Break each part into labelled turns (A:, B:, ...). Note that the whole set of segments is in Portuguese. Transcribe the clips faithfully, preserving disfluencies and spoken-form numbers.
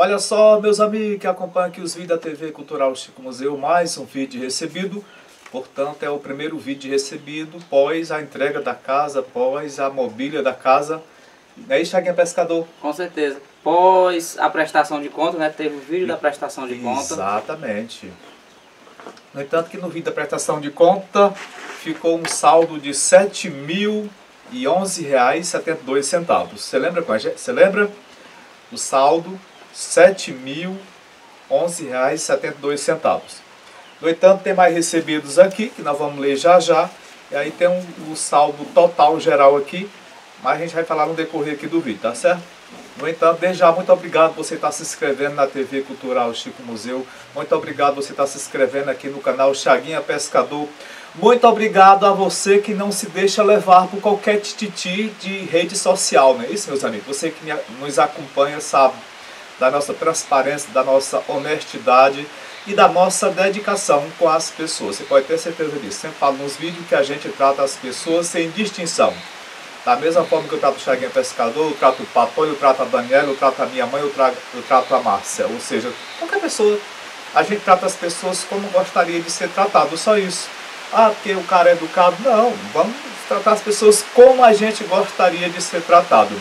A: Olha só, meus amigos que acompanham aqui os vídeos da T V Cultural Chico Museu, mais um vídeo recebido. Portanto, é o primeiro vídeo recebido pós a entrega da casa, pós a mobília da casa. Não é isso, Chaguinha Pescador?
B: Com certeza. Pós a prestação de conta, né? Teve o vídeo da prestação de conta.
A: Exatamente. No entanto, que no vídeo da prestação de conta ficou um saldo de sete mil e onze reais e setenta e dois centavos. Você lembra com a gente? Você lembra? O saldo sete mil e onze reais e setenta e dois centavos. No entanto, tem mais recebidos aqui, que nós vamos ler já já. E aí tem um, o saldo total geral aqui, mas a gente vai falar no decorrer aqui do vídeo, tá certo? No entanto, desde já, muito obrigado por você estar se inscrevendo na T V Cultural Chico Museu. Muito obrigado por você estar se inscrevendo aqui no canal Chaguinha Pescador. Muito obrigado a você que não se deixa levar por qualquer tititi de rede social, não é isso, meus amigos? Você que nos acompanha sabe da nossa transparência, da nossa honestidade e da nossa dedicação com as pessoas. Você pode ter certeza disso. Sempre falo nos vídeos que a gente trata as pessoas sem distinção. Da mesma forma que eu trato o Chaguinha Pescador, eu trato o Patrônio, eu trato a Daniela, eu trato a minha mãe, eu, trago, eu trato a Márcia. Ou seja, qualquer pessoa, a gente trata as pessoas como gostaria de ser tratado, só isso. Ah, porque o cara é educado. Não, vamos tratar as pessoas como a gente gostaria de ser tratado.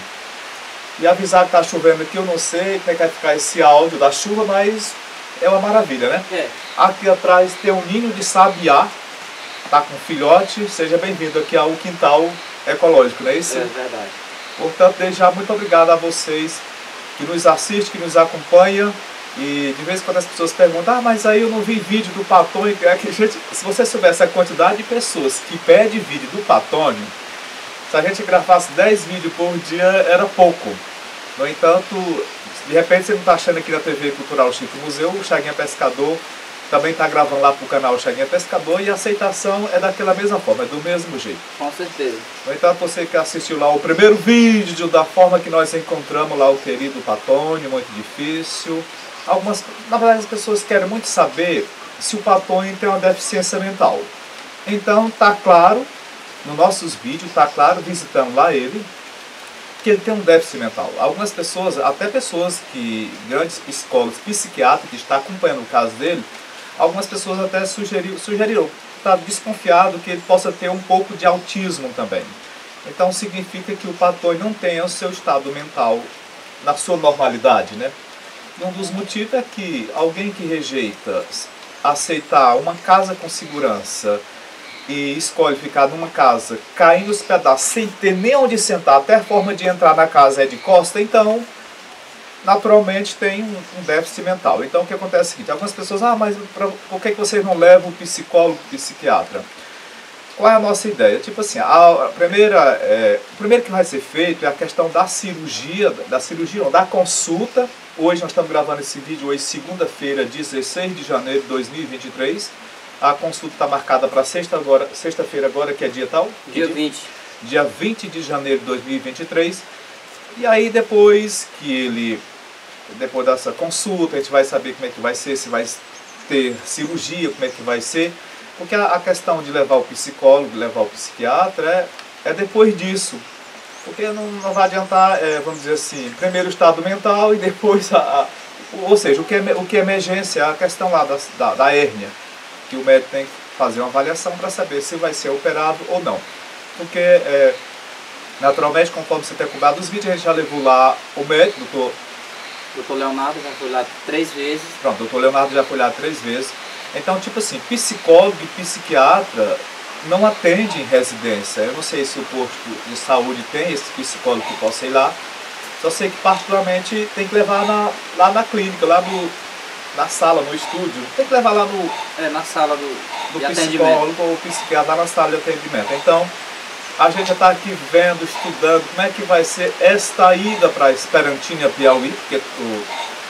A: E avisar que está chovendo aqui, eu não sei como é que vai ficar esse áudio da chuva, mas é uma maravilha, né?
B: É.
A: Aqui atrás tem um ninho de sabiá, tá com filhote. Seja bem-vindo aqui ao quintal ecológico, não é isso?
B: É verdade.
A: Portanto, desde já, muito obrigado a vocês que nos assistem, que nos acompanham. E de vez em quando as pessoas perguntam, ah, mas aí eu não vi vídeo do Patrônio. É que, gente, se você soubesse a quantidade de pessoas que pedem vídeo do Patrônio, se a gente gravasse dez vídeos por dia, era pouco. No entanto, de repente você não está achando aqui na T V Cultural Chico Museu, o Chaguinha Pescador também está gravando lá para o canal Chaguinha Pescador, e a aceitação é daquela mesma forma, é do mesmo jeito.
B: Com certeza.
A: No entanto, você que assistiu lá o primeiro vídeo da forma que nós encontramos lá o querido Patrônio, muito difícil. Algumas, na verdade, as pessoas querem muito saber se o Patrônio tem uma deficiência mental. Então, está claro, nos nossos vídeos, está claro, visitando lá ele, que ele tem um déficit mental. Algumas pessoas, até pessoas que, grandes psicólogos, psiquiatras que estão acompanhando o caso dele, algumas pessoas até sugeriram, sugeriram está desconfiado que ele possa ter um pouco de autismo também. Então significa que o Patrônio não tenha o seu estado mental na sua normalidade, né? E um dos motivos é que alguém que rejeita aceitar uma casa com segurança e escolhe ficar numa casa caindo os pedaços sem ter nem onde sentar, até a forma de entrar na casa é de costa, então naturalmente tem um, um déficit mental. Então o que acontece é o seguinte, algumas pessoas, ah, mas pra, por que vocês não levam o psicólogo, o psiquiatra? Qual é a nossa ideia? Tipo assim, a primeira, é, o primeiro que vai ser feito é a questão da cirurgia, da cirurgia não, da consulta. Hoje nós estamos gravando esse vídeo, hoje segunda-feira, dezesseis de janeiro de dois mil e vinte e três. A consulta está marcada para sexta agora, sexta-feira agora, que é dia tal?
B: Dia vinte.
A: Dia vinte de janeiro de dois mil e vinte e três. E aí depois que ele, depois dessa consulta, a gente vai saber como é que vai ser, se vai ter cirurgia, como é que vai ser. Porque a, a questão de levar o psicólogo, levar o psiquiatra, é, é depois disso. Porque não, não vai adiantar, é, vamos dizer assim, primeiro o estado mental e depois a... a ou seja, o que, é, o que é emergência é a questão lá da, da, da hérnia. Que o médico tem que fazer uma avaliação para saber se vai ser operado ou não. Porque, é, naturalmente, conforme você tem acompanhado os vídeos, a gente já levou lá o médico, doutor...
B: Doutor Leonardo já foi lá três vezes.
A: Pronto, doutor Leonardo já foi lá três vezes. Então, tipo assim, psicólogo e psiquiatra não atende em residência. Eu não sei se o posto de saúde tem esse psicólogo que possa ir lá. Só sei que, particularmente, tem que levar na, lá na clínica, lá no... na sala, no estúdio, tem que levar lá no,
B: é, na sala do,
A: do
B: de
A: psicólogo ou psiquiatra, lá na sala de atendimento. Então, a gente já está aqui vendo, estudando como é que vai ser esta ida para Esperantina, Piauí, porque o,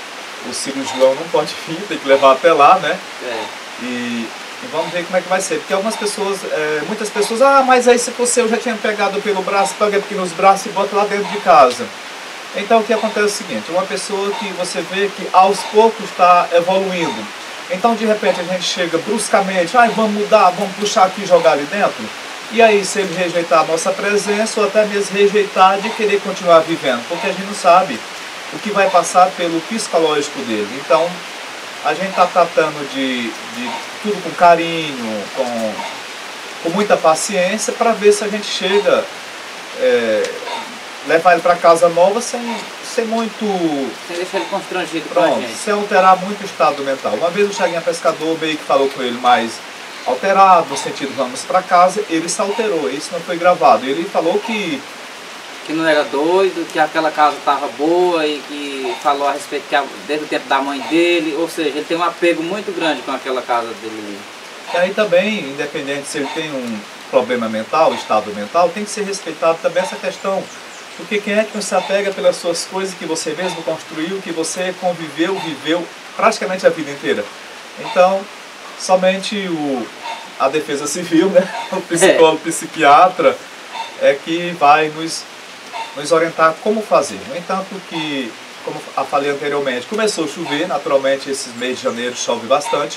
A: o cirurgião não pode vir, tem que levar até lá, né?
B: É.
A: E, e vamos ver como é que vai ser, porque algumas pessoas, é, muitas pessoas, ah, mas aí se fosse eu já tinha pegado pelo braço, pega aqui nos braços e bota lá dentro de casa. Então o que acontece é o seguinte, uma pessoa que você vê que aos poucos está evoluindo. Então de repente a gente chega bruscamente, ah, vamos mudar, vamos puxar aqui e jogar ali dentro. E aí se ele rejeitar a nossa presença ou até mesmo rejeitar de querer continuar vivendo, porque a gente não sabe o que vai passar pelo psicológico dele. Então, a gente está tratando de, de tudo com carinho, com, com muita paciência, para ver se a gente chega, é, levar ele para casa nova sem, sem muito...
B: Sem deixar ele constrangido com a
A: Pronto,
B: gente.
A: sem alterar muito o estado mental. Uma vez o Chaguinha Pescador meio que falou com ele mais alterado, no sentido vamos para casa, ele se alterou, isso não foi gravado. Ele falou que...
B: Que não era doido, que aquela casa estava boa e que falou a respeito que a, desde o tempo da mãe dele, ou seja, ele tem um apego muito grande com aquela casa dele.
A: E aí também, independente se ele tem um problema mental, estado mental, tem que ser respeitado também essa questão. Porque quem é que não se apega pelas suas coisas que você mesmo construiu, que você conviveu, viveu praticamente a vida inteira? Então, somente o, a defesa civil, né? O psicólogo, é. psiquiatra, é que vai nos... nos orientar como fazer. No entanto que, como eu falei anteriormente, começou a chover, naturalmente esses meses de janeiro chove bastante,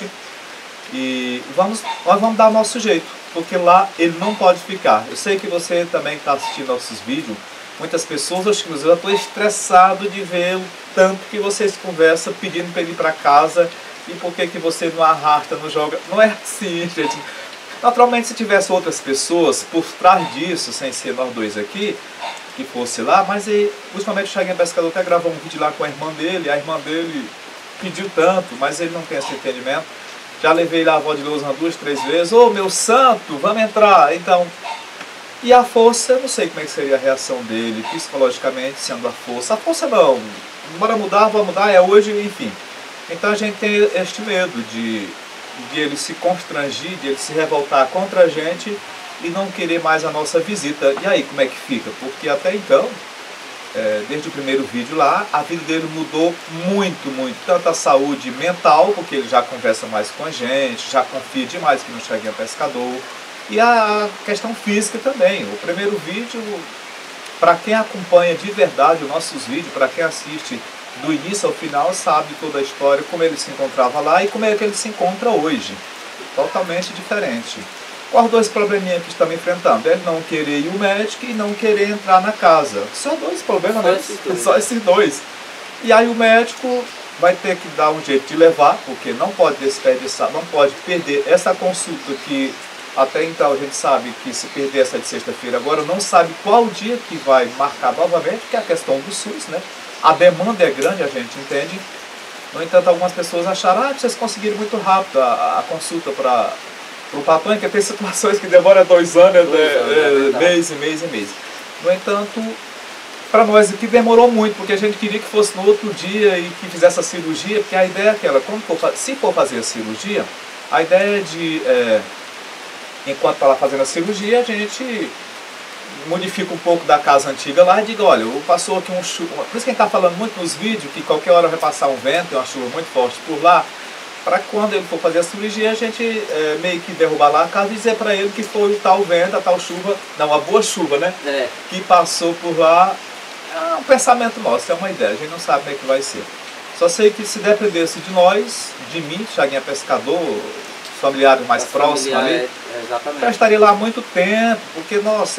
A: e vamos, nós vamos dar o nosso jeito, porque lá ele não pode ficar. Eu sei que você também está assistindo nossos vídeos, muitas pessoas, acho que eu estou estressado de ver o tanto que vocês conversam pedindo para ele ir para casa, e por que que você não arrasta, não joga. Não é assim, gente. Naturalmente, se tivesse outras pessoas por trás disso, sem ser nós dois aqui, que fosse lá, mas aí, ultimamente o Chaguinha Pescador até gravou um vídeo lá com a irmã dele, a irmã dele pediu tanto, mas ele não tem esse entendimento. Já levei lá a avó de Lousã duas, três vezes, ô meu santo, vamos entrar, então... E a força, eu não sei como é que seria a reação dele, psicologicamente, sendo a força. A força não, bora mudar, vamos mudar, é hoje, enfim. Então a gente tem este medo de, de ele se constrangir, de ele se revoltar contra a gente, e não querer mais a nossa visita. E aí, como é que fica? Porque até então, é, desde o primeiro vídeo lá, a vida dele mudou muito, muito. Tanto a saúde mental, porque ele já conversa mais com a gente, já confia demais que no Chaguinha Pescador. E a questão física também. O primeiro vídeo, para quem acompanha de verdade os nossos vídeos, para quem assiste do início ao final, sabe toda a história, como ele se encontrava lá e como é que ele se encontra hoje. Totalmente diferente. Quais dois probleminhas que estamos enfrentando? Ele não querer ir ao médico e não querer entrar na casa. Só dois problemas, né? Só esses dois. E aí o médico vai ter que dar um jeito de levar, porque não pode desperdiçar, não pode perder essa consulta que até então a gente sabe que se perder essa de sexta-feira agora, não sabe qual dia que vai marcar novamente, que é a questão do SUS, né? A demanda é grande, a gente entende. No entanto, algumas pessoas acharam, ah, vocês conseguiram muito rápido a, a consulta para... o patrão, que tem situações que demoram dois anos, dois é, anos é, é mês e mês e mês. No entanto, para nós aqui demorou muito, porque a gente queria que fosse no outro dia e que fizesse a cirurgia, porque a ideia é aquela, quando for, se for fazer a cirurgia, a ideia é de, é, enquanto está lá fazendo a cirurgia, a gente modifica um pouco da casa antiga lá e diga, olha, passou aqui um chuva, por isso que a gente está falando muito nos vídeos, que qualquer hora vai passar um vento, tem uma chuva muito forte por lá, para quando ele for fazer a cirurgia, a gente é, meio que derrubar lá a casa e dizer para ele que foi o tal vento, a tal chuva, não, a boa chuva, né? É. Que passou por lá. É um pensamento nosso, é uma ideia, a gente não sabe como é que vai ser. Só sei que se dependesse de nós, de mim, Chaguinha Pescador, familiares mais próximos ali, é, exatamente. Já estaria lá há muito tempo, porque, nossa,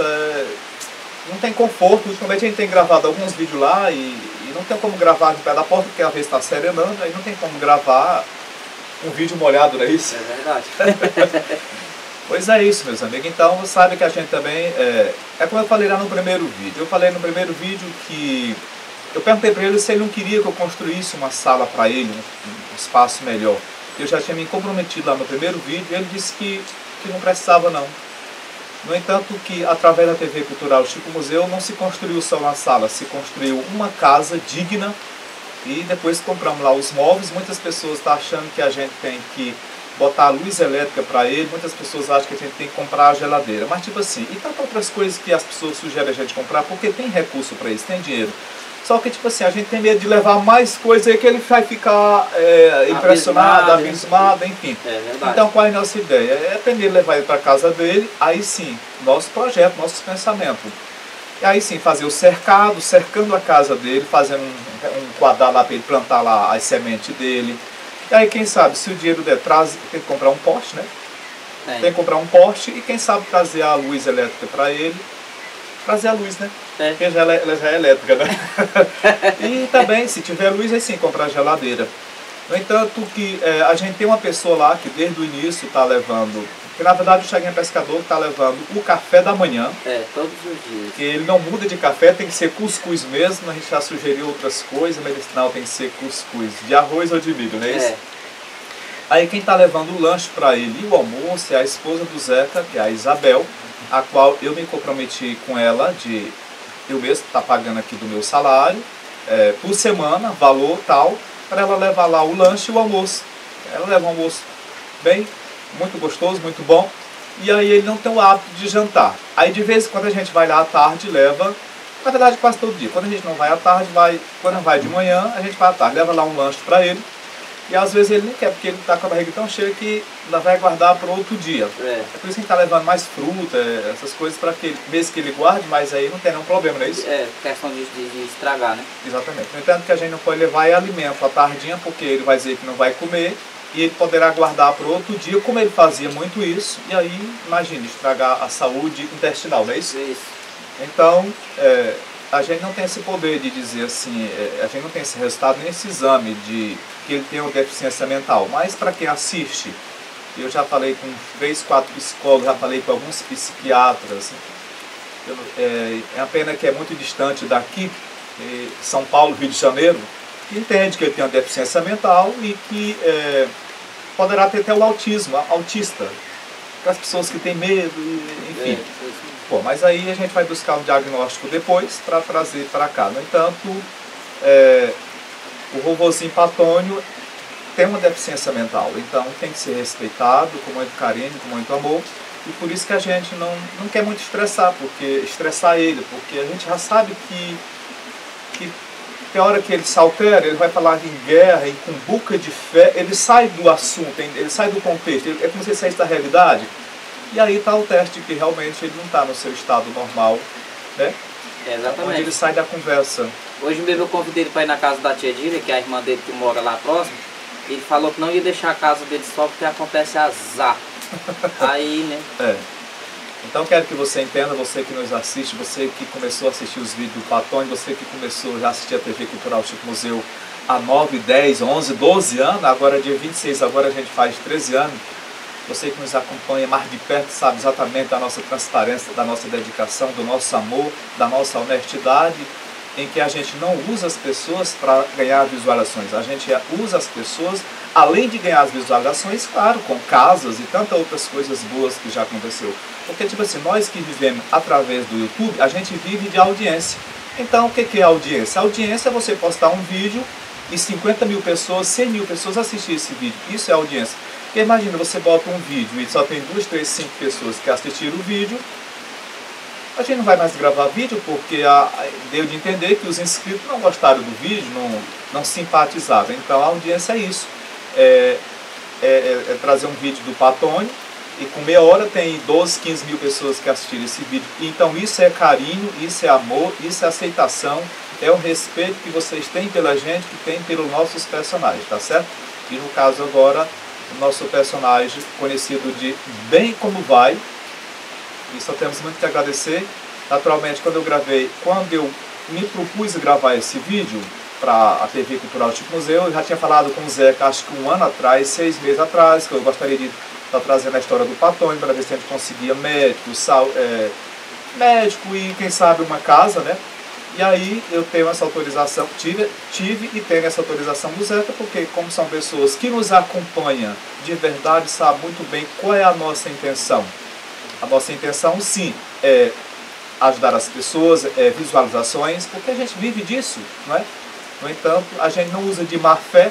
A: não tem conforto. Ultimamente a gente tem gravado alguns vídeos lá e, e não tem como gravar no pé da porta, porque a vez está serenando, aí não tem como gravar um vídeo molhado, não é isso?
B: É verdade.
A: Pois é isso, meus amigos. Então, sabe que a gente também... É, é como eu falei lá no primeiro vídeo. Eu falei no primeiro vídeo que... Eu perguntei para ele se ele não queria que eu construísse uma sala para ele, um, um espaço melhor. Eu já tinha me comprometido lá no primeiro vídeo e ele disse que, que não precisava, não. No entanto, que através da T V Cultural Chico Museu não se construiu só uma sala, se construiu uma casa digna. E depois compramos lá os móveis. Muitas pessoas estão achando que a gente tem que botar a luz elétrica para ele. Muitas pessoas acham que a gente tem que comprar a geladeira. Mas tipo assim, e tantas outras coisas que as pessoas sugerem a gente comprar, porque tem recurso para isso, tem dinheiro. Só que tipo assim, a gente tem medo de levar mais coisa aí que ele vai ficar é, impressionado, abismado, enfim.
B: É
A: então qual é a nossa ideia? É primeiro levar ele para casa dele, aí sim, nosso projeto, nossos pensamentos. E aí sim, fazer o cercado, cercando a casa dele, fazendo um, um quadrado lá para ele plantar lá as sementes dele. E aí quem sabe, se o dinheiro der, traz, tem que comprar um poste, né? É. Tem que comprar um poste e quem sabe trazer a luz elétrica para ele. trazer a luz, né?
B: É.
A: Porque já, ela já é elétrica, né? E também, se tiver luz, aí sim, comprar geladeira. No entanto, que é, a gente tem uma pessoa lá que desde o início está levando, que na verdade o Chaguinha Pescador está levando o café da manhã.
B: É, todos os dias.
A: Que ele não muda de café, tem que ser cuscuz mesmo, a gente já sugeriu outras coisas, mas medicinal tem que ser cuscuz, de arroz ou de milho, não é isso?
B: É.
A: Aí quem está levando o lanche para ele e o almoço é a esposa do Zeca, que é a Isabel, a qual eu me comprometi com ela de eu mesmo estar tá pagando aqui do meu salário, é, por semana, valor tal, para ela levar lá o lanche e o almoço. Ela leva um almoço bem, muito gostoso, muito bom. E aí ele não tem o hábito de jantar. Aí de vez em quando a gente vai lá à tarde, leva, na verdade quase todo dia. Quando a gente não vai à tarde, vai, quando vai de manhã, a gente vai à tarde, leva lá um lanche para ele. E às vezes ele nem quer, porque ele está com a barriga tão cheia que ainda vai guardar para outro dia.
B: É.
A: É por isso que a gente está levando mais fruta, essas coisas, para que ele, mesmo que ele guarde, mas aí não tem nenhum problema, não é isso?
B: É, questão de, de, de estragar, né?
A: Exatamente. No entanto, que a gente não pode levar é alimento à tardinha, porque ele vai dizer que não vai comer, e ele poderá guardar para outro dia, como ele fazia muito isso, e aí, imagine, estragar a saúde intestinal, não é isso?
B: Isso.
A: Então, é, a gente não tem esse poder de dizer assim, é, a gente não tem esse resultado, nem esse exame de que ele tem uma deficiência mental, mas para quem assiste, eu já falei com três, quatro psicólogos, já falei com alguns psiquiatras, eu, é, é uma pena que é muito distante daqui, é, São Paulo, Rio de Janeiro, que entende que ele tem uma deficiência mental e que é, poderá ter até o autismo, autista, aquelas pessoas que têm medo, enfim.
B: É,
A: Pô, mas aí a gente vai buscar um diagnóstico depois para trazer para cá. No entanto, é, o robozinho Patônio tem uma deficiência mental, então tem que ser respeitado com muito carinho, com muito amor, e por isso que a gente não, não quer muito estressar, porque estressar ele, porque a gente já sabe que, que tem hora que ele se altera, ele vai falar em guerra, em cumbuca de fé, ele sai do assunto, ele sai do contexto, ele, é como se ele saísse da realidade, e aí está o teste que realmente ele não está no seu estado normal, né?
B: É, exatamente.
A: Onde ele sai da conversa.
B: Hoje mesmo eu convidei ele para ir na casa da tia Dília, que é a irmã dele que mora lá próximo. Ele falou que não ia deixar a casa dele só porque acontece azar. Aí, né?
A: É. Então quero que você entenda, você que nos assiste, você que começou a assistir os vídeos do Patônio, você que começou já a assistir a T V Cultural Chico Museu há nove, dez, onze, doze anos, agora dia vinte e seis, agora a gente faz treze anos. Você que nos acompanha mais de perto sabe exatamente da nossa transparência, da nossa dedicação, do nosso amor, da nossa honestidade, em que a gente não usa as pessoas para ganhar visualizações. A gente usa as pessoas, além de ganhar as visualizações, claro, com casas e tantas outras coisas boas que já aconteceu. Porque, tipo assim, nós que vivemos através do YouTube, a gente vive de audiência. Então, o que é audiência? A audiência é você postar um vídeo e cinquenta mil pessoas, cem mil pessoas assistir esse vídeo. Isso é audiência. Porque imagina, você bota um vídeo e só tem duas, três, cinco pessoas que assistiram o vídeo, a gente não vai mais gravar vídeo porque a, a, deu de entender que os inscritos não gostaram do vídeo, não, não simpatizaram. Então a audiência é isso, é, é, é, é trazer um vídeo do Patônio e com meia hora tem doze, quinze mil pessoas que assistiram esse vídeo. Então isso é carinho, isso é amor, isso é aceitação, é o respeito que vocês têm pela gente, que tem pelos nossos personagens, tá certo? E no caso agora, o nosso personagem conhecido de Bem Como Vai, e só temos muito que agradecer. Naturalmente, quando eu gravei, quando eu me propus gravar esse vídeo para a T V Cultural Chico Museu, eu já tinha falado com o Zeca, acho que um ano atrás, seis meses atrás, que eu gostaria de estar trazendo a história do Patônio, para ver se a gente conseguia médico, sal, é, médico e quem sabe uma casa, né? E aí eu tenho essa autorização, tive, tive e tenho essa autorização do Zeca, porque como são pessoas que nos acompanham de verdade, sabem muito bem qual é a nossa intenção. A nossa intenção, sim, é ajudar as pessoas, é visualizações, porque a gente vive disso, não é? No entanto, a gente não usa de má fé,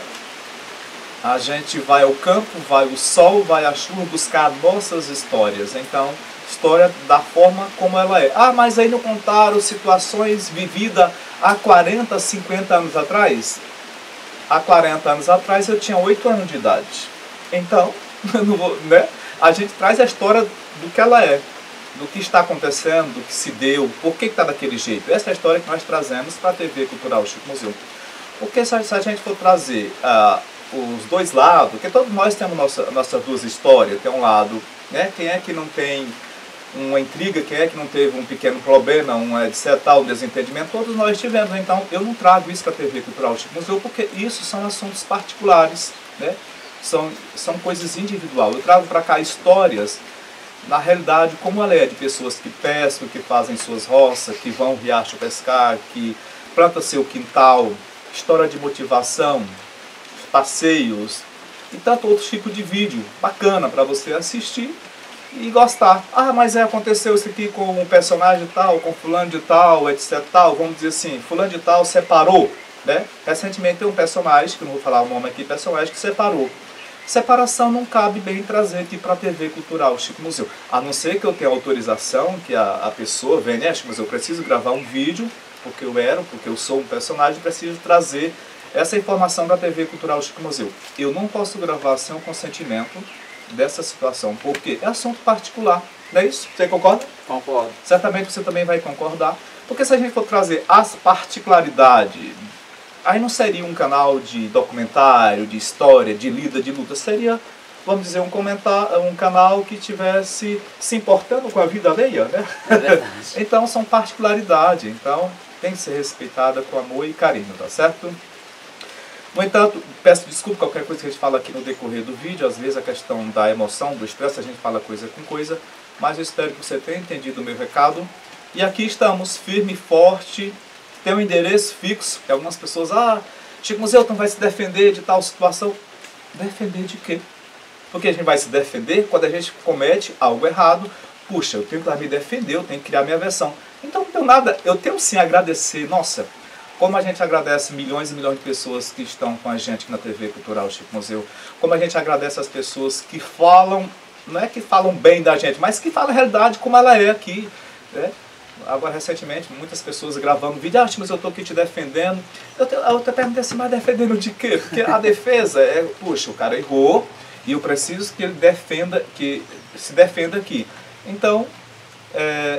A: a gente vai ao campo, vai ao sol, vai à chuva buscar nossas histórias. Então, história da forma como ela é. Ah, mas aí não contaram situações vividas há quarenta, cinquenta anos atrás? Há quarenta anos atrás eu tinha oito anos de idade. Então, não vou, né? A gente traz a história do que ela é, do que está acontecendo, do que se deu, por que está daquele jeito. Essa é a história que nós trazemos para a T V Cultural Chico Museu. Porque se a, se a gente for trazer ah, os dois lados, porque todos nós temos nossa, nossas duas histórias, tem um lado, né, quem é que não tem uma intriga, quem é que não teve um pequeno problema, um etc, tal, um desentendimento, todos nós tivemos. Então eu não trago isso para a T V Cultural Chico Museu, porque isso são assuntos particulares, né? São, são coisas individuais. Eu trago para cá histórias, na realidade, como ela é, de pessoas que pescam, que fazem suas roças, que vão ao riacho pescar, que plantam seu quintal, história de motivação, passeios e tanto outro tipo de vídeo bacana para você assistir e gostar. Ah, mas é, aconteceu isso aqui com um personagem tal, com fulano de tal, etc tal, vamos dizer assim, fulano de tal separou, né? Recentemente tem um personagem, que não vou falar o nome aqui, personagem que separou. Separação não cabe bem trazer aqui para a T V Cultural Chico Museu, a não ser que eu tenha autorização, que a, a pessoa venha, né, mas eu preciso gravar um vídeo, porque eu era, porque eu sou um personagem, preciso trazer essa informação da T V Cultural Chico Museu. Eu não posso gravar sem o consentimento dessa situação, porque é assunto particular, não é isso? Você concorda?
B: Concordo.
A: Certamente você também vai concordar, porque se a gente for trazer as particularidades, aí não seria um canal de documentário, de história, de lida, de luta, seria, vamos dizer, um, comentar, um canal que tivesse se importando com a vida alheia, né?
B: É verdade.
A: Então são particularidades, então tem que ser respeitada com amor e carinho, tá certo? No entanto, peço desculpa qualquer coisa que a gente fala aqui no decorrer do vídeo, às vezes a questão da emoção, do estresse, a gente fala coisa com coisa, mas eu espero que você tenha entendido o meu recado. E aqui estamos, firme e forte, tem um endereço fixo, que algumas pessoas, ah, Chico Museu não vai se defender de tal situação. Defender de quê? Porque a gente vai se defender quando a gente comete algo errado. Puxa, eu tenho que me defender, eu tenho que criar minha versão. Então não tenho nada, eu tenho sim a agradecer, nossa, como a gente agradece milhões e milhões de pessoas que estão com a gente na T V Cultural Chico Museu, como a gente agradece as pessoas que falam, não é que falam bem da gente, mas que falam a realidade como ela é aqui, né? Agora, recentemente, muitas pessoas gravando vídeo, ah, mas eu estou aqui te defendendo. Eu te, eu te perguntei assim, mas defendendo de quê? Porque a defesa é, puxa, o cara errou e eu preciso que ele defenda, que se defenda aqui. Então, é,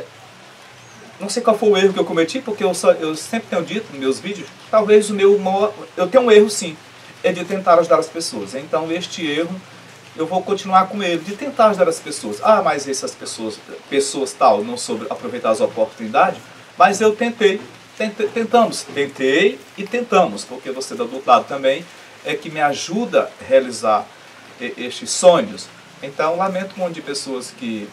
A: não sei qual foi o erro que eu cometi, porque eu, só, eu sempre tenho dito nos meus vídeos, talvez o meu maior, eu tenho um erro sim, é de tentar ajudar as pessoas. Então, este erro, eu vou continuar com ele, de tentar ajudar as pessoas. Ah, mas essas pessoas, pessoas tal, não soube aproveitar as oportunidades, mas eu tentei, tentei, tentamos, tentei e tentamos, porque você do outro lado também é que me ajuda a realizar estes sonhos. Então, lamento um monte de pessoas que,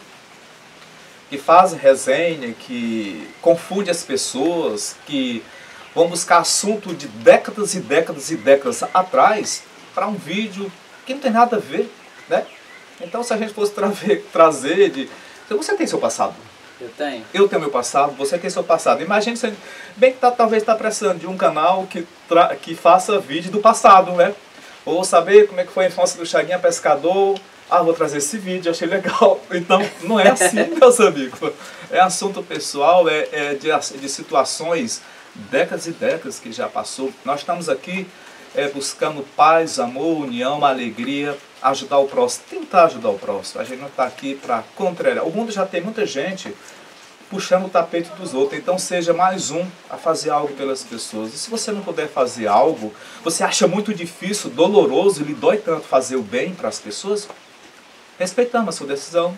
A: que fazem resenha, que confundem as pessoas, que vão buscar assunto de décadas e décadas e décadas atrás para um vídeo que não tem nada a ver. Né? Então, se a gente fosse tra trazer de... Você tem seu passado?
B: Eu tenho.
A: Eu tenho meu passado, você tem seu passado. Imagine, você, bem que tá, talvez está precisando de um canal que, tra que faça vídeo do passado, né? Ou saber como é que foi a infância do Chaguinha Pescador. Ah, vou trazer esse vídeo, achei legal. Então, não é assim, meus amigos. É assunto pessoal, é, é de, de situações, décadas e décadas que já passou. Nós estamos aqui é, buscando paz, amor, união, alegria, ajudar o próximo, tentar ajudar o próximo. A gente não está aqui para contrariar. O mundo já tem muita gente puxando o tapete dos outros, então seja mais um a fazer algo pelas pessoas. E se você não puder fazer algo, você acha muito difícil, doloroso, e lhe dói tanto fazer o bem para as pessoas, respeitamos a sua decisão,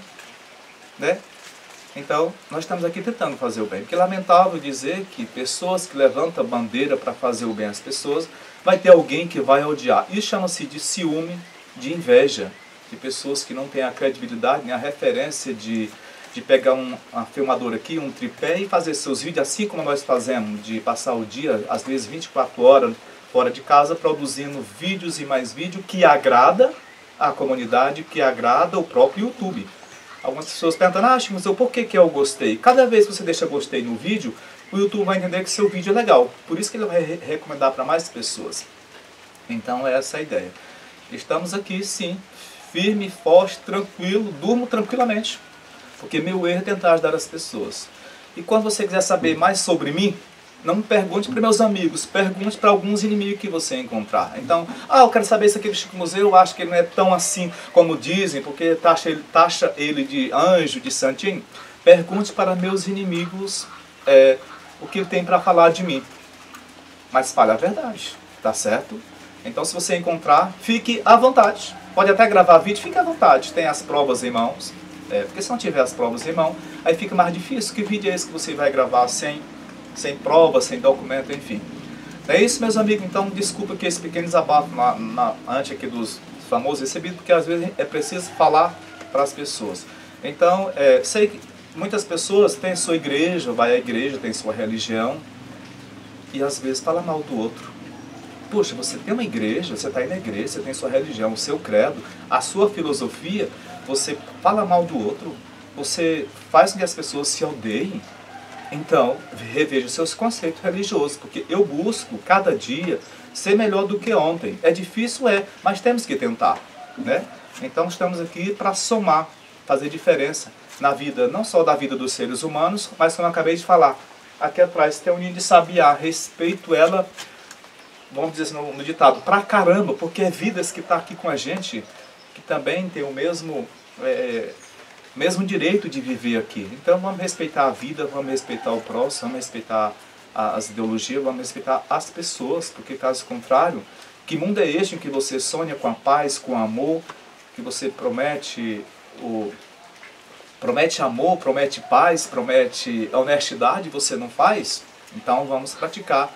A: né? Então, nós estamos aqui tentando fazer o bem. Porque é lamentável dizer que pessoas que levantam a bandeira para fazer o bem às pessoas, vai ter alguém que vai odiar. Isso chama-se de ciúme, de inveja, de pessoas que não têm a credibilidade, nem a referência de, de pegar um, uma filmadora aqui, um tripé e fazer seus vídeos, assim como nós fazemos, de passar o dia, às vezes vinte e quatro horas, fora de casa, produzindo vídeos e mais vídeos que agrada a comunidade, que agrada o próprio YouTube. Algumas pessoas perguntam, ah, mas eu, por que, que eu gostei? Cada vez que você deixa gostei no vídeo, o YouTube vai entender que seu vídeo é legal. Por isso que ele vai re recomendar para mais pessoas. Então é essa a ideia. Estamos aqui, sim, firme, forte, tranquilo, durmo tranquilamente. Porque meu erro é tentar ajudar as pessoas. E quando você quiser saber mais sobre mim, não me pergunte para meus amigos, pergunte para alguns inimigos que você encontrar. Então, ah, eu quero saber isso aqui do Chico Museu, eu acho que ele não é tão assim como dizem, porque taxa ele, taxa ele de anjo, de santinho. Pergunte para meus inimigos é, o que ele tem para falar de mim. Mas fale a verdade, tá certo? Então, se você encontrar, fique à vontade. Pode até gravar vídeo, fique à vontade. Tem as provas em mãos. É, porque se não tiver as provas em mão, aí fica mais difícil. Que vídeo é esse que você vai gravar sem, sem prova, sem documento, enfim. É isso, meus amigos. Então, desculpa que esse pequeno desabafo na, na, antes aqui dos famosos recebidos, porque às vezes é preciso falar para as pessoas. Então, é, sei que muitas pessoas têm sua igreja, vai à igreja, tem sua religião, e às vezes fala mal do outro. Poxa, você tem uma igreja, você está aí na igreja, você tem sua religião, o seu credo, a sua filosofia, você fala mal do outro, você faz com que as pessoas se odeiem. Então, reveja seus conceitos religiosos, porque eu busco, cada dia, ser melhor do que ontem. É difícil, é, mas temos que tentar, né? Então, estamos aqui para somar, fazer diferença na vida, não só da vida dos seres humanos, mas como eu acabei de falar, aqui atrás tem um ninho de sabiá, respeito ela, vamos dizer assim no, no ditado, pra caramba, porque é vidas que está aqui com a gente, que também tem o mesmo, é, mesmo direito de viver aqui. Então vamos respeitar a vida, vamos respeitar o próximo, vamos respeitar a, as ideologias, vamos respeitar as pessoas, porque caso contrário, que mundo é este em que você sonha com a paz, com o amor, que você promete o... promete amor, promete paz, promete honestidade, você não faz? Então vamos praticar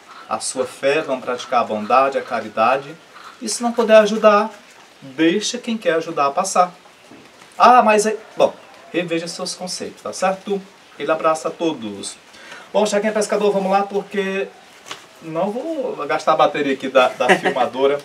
A: a sua fé, vamos praticar a bondade, a caridade. E se não puder ajudar, deixa quem quer ajudar a passar. Ah, mas é... Bom, reveja seus conceitos, tá certo? Aquele abraço a todos. Bom, Chaguinha Pescador, vamos lá, porque não vou gastar a bateria aqui da, da filmadora.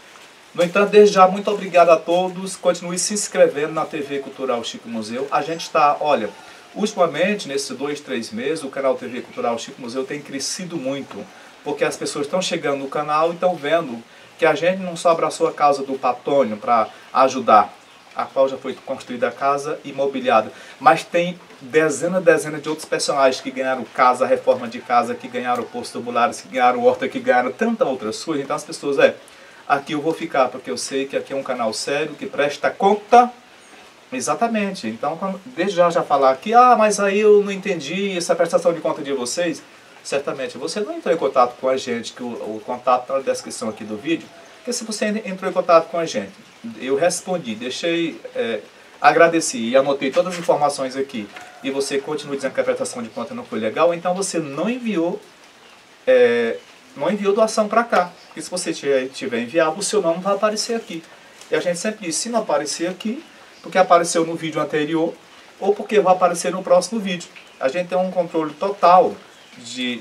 A: No entanto, desde já, muito obrigado a todos. Continue se inscrevendo na T V Cultural Chico Museu. A gente está, olha, ultimamente, nesses dois, três meses, o canal T V Cultural Chico Museu tem crescido muito. Porque as pessoas estão chegando no canal e estão vendo que a gente não só abraçou a causa do Patônio para ajudar, a qual já foi construída a casa e mobiliada, mas tem dezenas e dezenas de outros personagens que ganharam casa, reforma de casa, que ganharam postos tubulares, que ganharam horta, que ganharam tantas outras coisas. Então as pessoas, é... aqui eu vou ficar, porque eu sei que aqui é um canal sério, que presta conta. Exatamente. Então, desde já já falar aqui, ah, mas aí eu não entendi essa prestação de conta de vocês. Certamente, você não entrou em contato com a gente, que o, o contato está na descrição aqui do vídeo, porque se você entrou em contato com a gente, eu respondi, deixei, é, agradeci e anotei todas as informações aqui, e você continua dizendo que a prestação de conta não foi legal, então você não enviou... É, não enviou doação para cá, porque se você tiver, tiver enviado, o seu nome vai aparecer aqui. E a gente sempre diz, se não aparecer aqui, porque apareceu no vídeo anterior, ou porque vai aparecer no próximo vídeo. A gente tem um controle total de,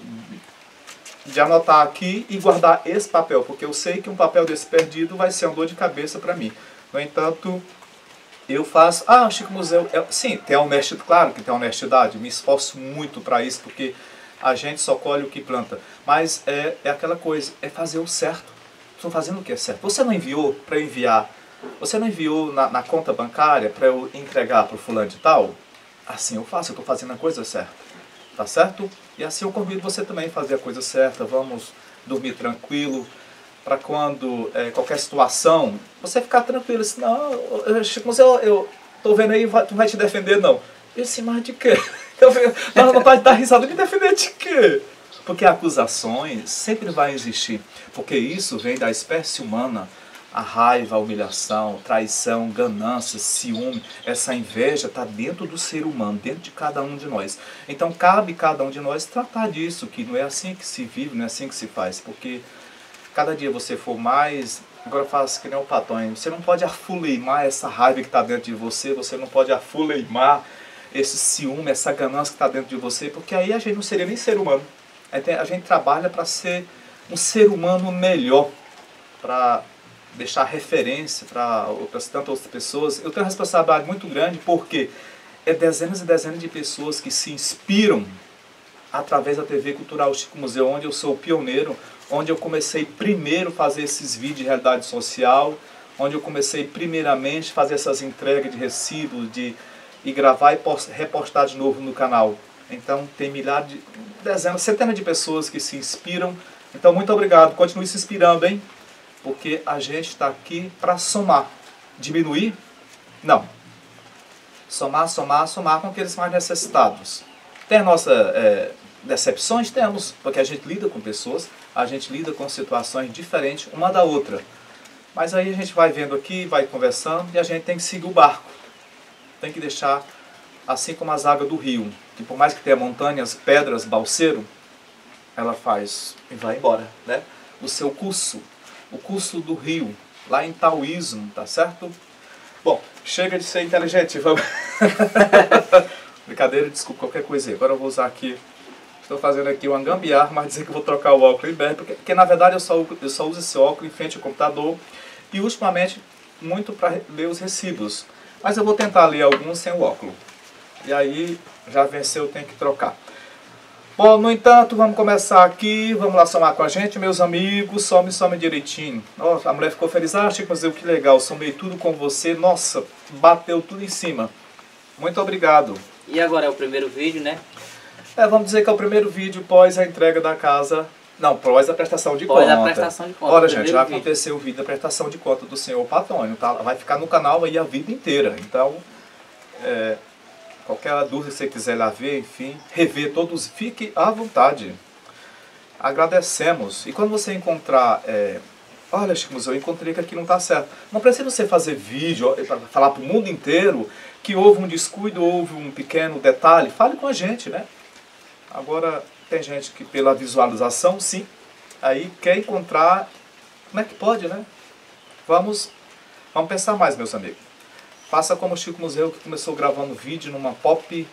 A: de anotar aqui e guardar esse papel, porque eu sei que um papel desse perdido vai ser uma dor de cabeça para mim. No entanto, eu faço... Ah, o Chico Museu... É, sim, tem a honestidade, claro que tem a honestidade, me esforço muito para isso, porque... a gente só colhe o que planta. Mas é, é aquela coisa, é fazer o certo. Estou fazendo o que é certo. Você não enviou para enviar, você não enviou na, na conta bancária para eu entregar para o fulano de tal? Assim eu faço, eu estou fazendo a coisa certa. Tá certo? E assim eu convido você também a fazer a coisa certa. Vamos dormir tranquilo, para quando é, qualquer situação, você ficar tranquilo. Assim, não, Chico, eu, eu tô vendo aí, vai, tu vai te defender, não. Esse mais de quê? Dá vontade de dar risada, me defender de quê? Porque acusações sempre vai existir. Porque isso vem da espécie humana. A raiva, a humilhação, traição, ganância, ciúme, essa inveja está dentro do ser humano, dentro de cada um de nós. Então cabe cada um de nós tratar disso, que não é assim que se vive, não é assim que se faz. Porque cada dia você for mais... Agora eu faço que nem o Patônio. Você não pode afuleimar essa raiva que está dentro de você, você não pode afuleimar esse ciúme, essa ganância que está dentro de você, porque aí a gente não seria nem ser humano. A gente trabalha para ser um ser humano melhor, para deixar referência para outras tantas outras pessoas. Eu tenho uma responsabilidade muito grande, porque é dezenas e dezenas de pessoas que se inspiram através da T V Cultural Chico Museu, onde eu sou o pioneiro, onde eu comecei primeiro a fazer esses vídeos de realidade social, onde eu comecei primeiramente a fazer essas entregas de recibos, de e gravar e post, repostar de novo no canal. Então tem milhares, de, dezenas, centenas de pessoas que se inspiram. Então muito obrigado, continue se inspirando, hein? Porque a gente está aqui para somar. Diminuir? Não. Somar, somar, somar com aqueles mais necessitados. Tem as nossas é, decepções? Temos, porque a gente lida com pessoas, a gente lida com situações diferentes uma da outra. Mas aí a gente vai vendo aqui, vai conversando e a gente tem que seguir o barco. tem que deixar assim como as águas do rio, que por mais que tenha montanhas, pedras, balseiro, ela faz e vai embora, né? O seu curso, o curso do rio, lá em taoísmo, tá certo? Bom, chega de ser inteligente, vamos... Brincadeira, desculpa qualquer coisa aí. Agora eu vou usar aqui, estou fazendo aqui uma gambiarra, mas dizer que eu vou trocar o óculos em breve, porque, porque na verdade eu só, eu só uso esse óculos em frente ao computador e ultimamente muito para ler os recibos. Mas eu vou tentar ler alguns sem o óculos. E aí já venceu, tem que trocar. Bom, no entanto, vamos começar aqui, vamos lá somar com a gente, meus amigos, some, some direitinho. Oh, a mulher ficou feliz, ah, Chico, mas que legal, somei tudo com você, nossa, bateu tudo em cima. Muito obrigado.
B: E agora é o primeiro vídeo, né?
A: É, vamos dizer que é o primeiro vídeo pós a entrega da casa, não, pós a prestação de
B: pós
A: conta.
B: Pós a prestação de conta.
A: Olha, gente, já aconteceu o vídeo da prestação de conta do senhor Patônio, tá? Vai ficar no canal aí a vida inteira, então... É, qualquer dúvida que você quiser lá ver, enfim, rever todos, fique à vontade. Agradecemos. E quando você encontrar, é, olha, Chico, eu encontrei que aqui não está certo. Não precisa você fazer vídeo para falar para o mundo inteiro que houve um descuido, houve um pequeno detalhe. Fale com a gente, né? Agora, tem gente que pela visualização, sim, aí quer encontrar, como é que pode, né? Vamos, vamos pensar mais, meus amigos. Faça como o Chico Museu, que começou gravando vídeo numa pop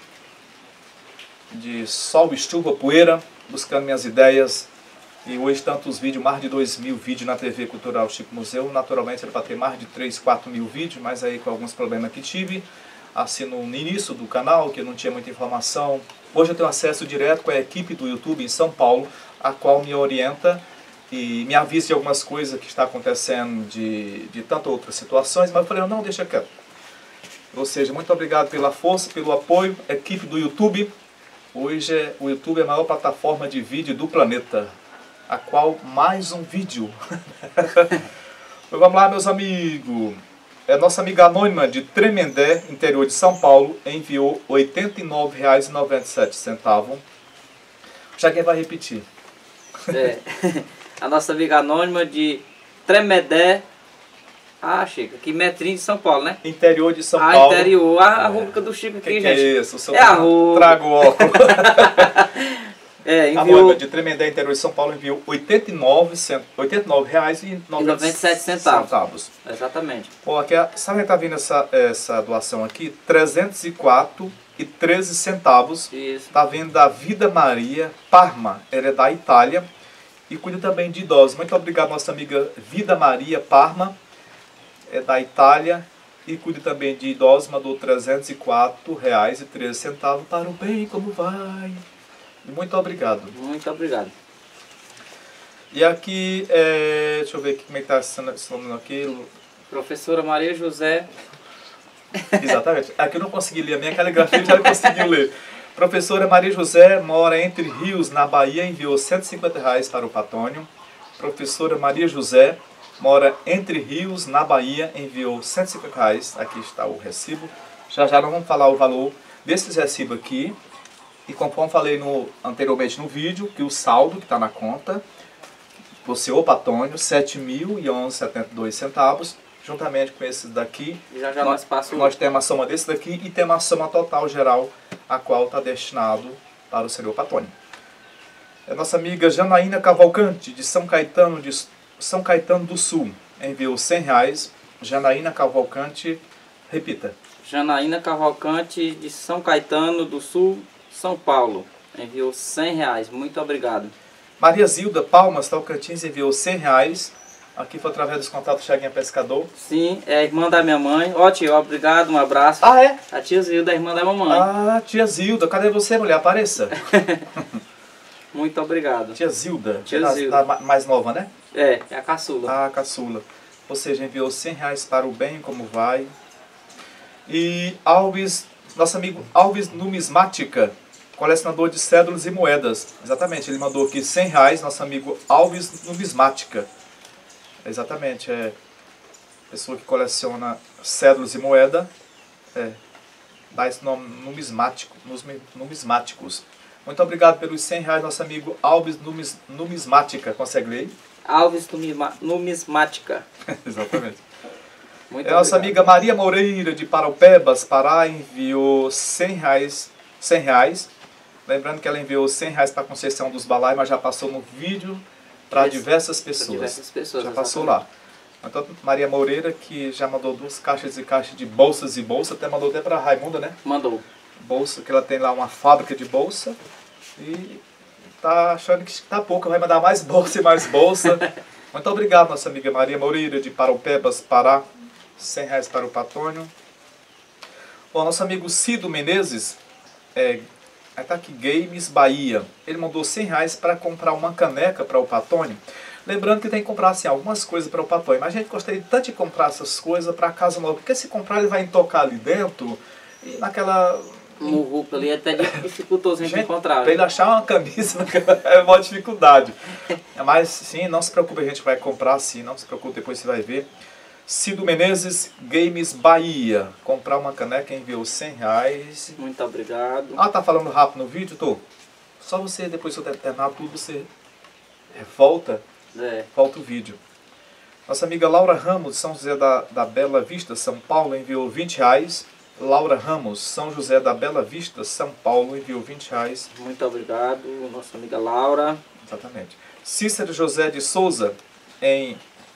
A: de sol, chuva, poeira, buscando minhas ideias. E hoje tantos vídeos, mais de dois mil vídeos na T V Cultural Chico Museu. Naturalmente era para ter mais de três, quatro mil vídeos, mas aí com alguns problemas que tive. Assim no início do canal, que eu não tinha muita informação. Hoje eu tenho acesso direto com a equipe do YouTube em São Paulo, a qual me orienta e me avisa de algumas coisas que está acontecendo de, de tantas outras situações. Mas eu falei, não, deixa quieto. Ou seja, muito obrigado pela força, pelo apoio, equipe do YouTube. Hoje o YouTube é a maior plataforma de vídeo do planeta, a qual mais um vídeo. Vamos lá, meus amigos. É nossa amiga anônima de Tremembé, interior de São Paulo, enviou oitenta e nove reais e noventa e sete centavos. Já quem vai repetir.
B: É, a nossa amiga anônima de Tremembé. Ah, Chico, aqui metrinho de São Paulo, né?
A: Interior de São
B: ah,
A: Paulo.
B: Ah, interior. A, a rúbrica do Chico aqui,
A: que
B: gente.
A: Que é isso? O seu
B: é a rúbrica.
A: Trago óculos.
B: É, enviou...
A: A anônima de Tremembé, interior de São Paulo, enviou oitenta e nove reais e noventa e sete centavos.
B: Exatamente.
A: Pô, aqui, sabe onde está vindo essa, essa doação aqui? trezentos e quatro reais e treze centavos.
B: Isso.
A: Está vindo da Vida Maria Parma. Ela é da Itália e cuida também de idosos. Muito obrigado, nossa amiga Vida Maria Parma. É da Itália e cuida também de idosos, mandou trezentos e quatro reais e treze centavos para o bem, como vai? Muito obrigado.
B: Muito obrigado.
A: E aqui, é, deixa eu ver aqui como é que está esse nome aqui.
B: Professora Maria José.
A: Exatamente. Aqui eu não consegui ler, a minha caligrafia já não conseguiu ler. Professora Maria José mora entre Rios, na Bahia, enviou cento e cinquenta reais para o Patônio. Professora Maria José mora entre Rios, na Bahia, enviou cento e cinquenta reais. Aqui está o recibo. Já já nós vamos falar o valor desses recibos aqui. E conforme falei no, anteriormente no vídeo, que o saldo que está na conta, o senhor Patônio, sete mil e onze reais e setenta e dois centavos, juntamente com esses daqui.
B: Já já
A: nós,
B: nós,
A: nós temos a soma desse daqui e temos a soma total geral, a qual está destinado para o senhor Patônio. É nossa amiga Janaína Cavalcante, de São Caetano, de São Caetano do Sul, enviou cem reais. Janaína Cavalcante, repita.
B: Janaína Cavalcante, de São Caetano do Sul, São Paulo, enviou cem reais. Muito obrigado.
A: Maria Zilda Palmas, Tocantins, enviou cem reais. Aqui foi através dos contatos Chaguinha Pescador.
B: Sim, é a irmã da minha mãe. Ó, tio, obrigado, um abraço.
A: Ah, é?
B: A tia Zilda, a irmã da mamãe.
A: Ah, tia Zilda, cadê você, mulher? Apareça.
B: Muito obrigado.
A: Tia Zilda,
B: tia
A: da,
B: Zilda.
A: Da mais nova, né?
B: É, é a caçula.
A: Ah, a caçula. Ou seja, enviou cem reais para o bem, como vai. E Alves, nosso amigo Alves Numismática, colecionador de cédulas e moedas. Exatamente, ele mandou aqui cem reais, nosso amigo Alves Numismática. Exatamente, é pessoa que coleciona cédulas e moeda, é, dá esse nome numismático, numismáticos. Muito obrigado pelos cem reais, nosso amigo Alves Numis, Numismática. Consegue ler?
B: Alves Numismática.
A: Exatamente.
B: Muito
A: É, nossa
B: obrigado.
A: amiga Maria Moreira de Paraupebas, Pará, enviou cem reais. cem reais. Lembrando que ela enviou cem reais para a Conceição dos Balai, mas já passou no vídeo para
B: Esse-
A: diversas
B: Pra
A: pessoas.
B: diversas pessoas,
A: Já passou
B: exatamente.
A: lá. Então, Maria Moreira, que já mandou duas caixas e caixas de bolsas e bolsa, até mandou até para a Raimunda, né?
B: Mandou.
A: Bolsa, que ela tem lá uma fábrica de bolsa. E tá achando que tá pouco, vai mandar mais bolsa e mais bolsa. Muito obrigado, nossa amiga Maria Moreira de Paraupebas, Pará. cem reais para o Patônio. Bom, nosso amigo Cido Menezes, é, tá aqui, Games Bahia. Ele mandou cem reais para comprar uma caneca para o Patônio. Lembrando que tem que comprar assim, algumas coisas para o Patônio. Mas a gente gostaria tanto de comprar essas coisas para casa nova. Porque se comprar, ele vai tocar ali dentro e naquela...
B: Muvuca ali até dificultoso a gente
A: Gente,
B: encontrar.
A: para ele achar uma camisa é uma dificuldade. Mas sim, não se preocupe, a gente vai comprar sim, não se preocupe, depois você vai ver. Cido Menezes, Games Bahia. Comprar uma caneca, enviou cem reais.
B: Muito obrigado.
A: Ah, tá falando rápido no vídeo, tô? Só você, depois que eu terminar tudo, você volta,
B: É.
A: volta o vídeo. Nossa amiga Laura Ramos, São José da, da Bela Vista, São Paulo, enviou vinte reais. Laura Ramos, São José da Bela Vista, São Paulo, enviou vinte reais.
B: Muito obrigado, nossa amiga Laura.
A: Exatamente. Cícero José de Souza, em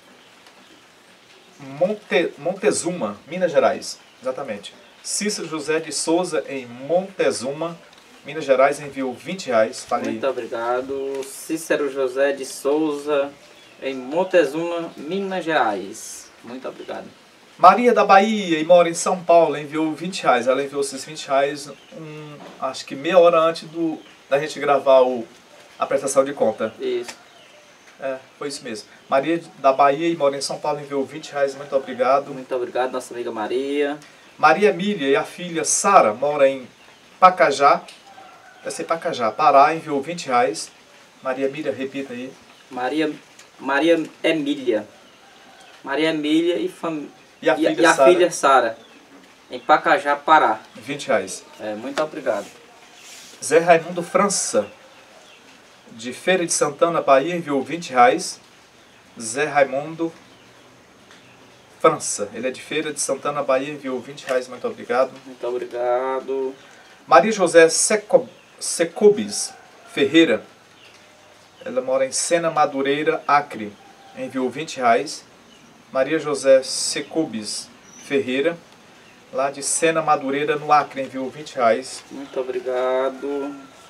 A: Monte, Montezuma, Minas Gerais. Exatamente. Cícero José de Souza, em Montezuma, Minas Gerais, enviou vinte reais. Falei.
B: Muito obrigado. Cícero José de Souza, em Montezuma, Minas Gerais. Muito obrigado.
A: Maria da Bahia, e mora em São Paulo, enviou vinte reais. Ela enviou esses vinte reais, um, acho que meia hora antes do, da gente gravar o, a prestação de conta.
B: Isso.
A: É, foi isso mesmo. Maria da Bahia, e mora em São Paulo, enviou vinte reais. Muito obrigado.
B: Muito obrigado, nossa amiga Maria.
A: Maria Emília e a filha Sara, mora em Pacajá, deve ser Pacajá, Pará, enviou vinte reais. Maria Emília, repita aí.
B: Maria, Maria Emília. Maria Emília e, fam...
A: E a
B: e,
A: filha
B: e a
A: Sara,
B: filha Sara, em Pacajá, Pará.
A: vinte reais.
B: É, muito obrigado.
A: Zé Raimundo França, de Feira de Santana, Bahia, enviou vinte reais. Zé Raimundo França, ele é de Feira de Santana, Bahia, enviou vinte reais, muito obrigado.
B: Muito obrigado.
A: Maria José Seco, Secobis Ferreira, ela mora em Sena Madureira, Acre, enviou vinte reais. Maria José Secobis Ferreira, lá de Sena Madureira, no Acre, enviou vinte reais.
B: Muito obrigado.